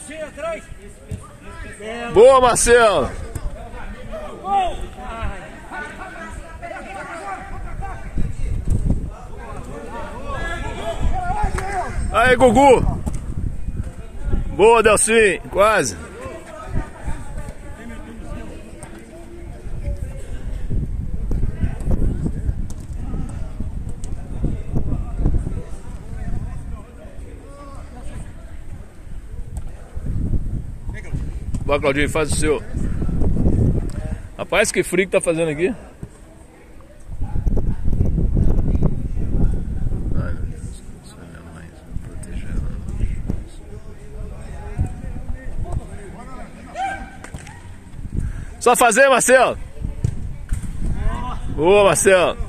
Boa, Marcelo. Aí, Gugu. Boa, Delcim. Quase. Vai, Claudinho, faz o seu. Rapaz, que frio que tá fazendo aqui. Ai, meu Deus, isso é minha mãe, me protegendo. Só fazer, Marcelo. Boa, Marcelo.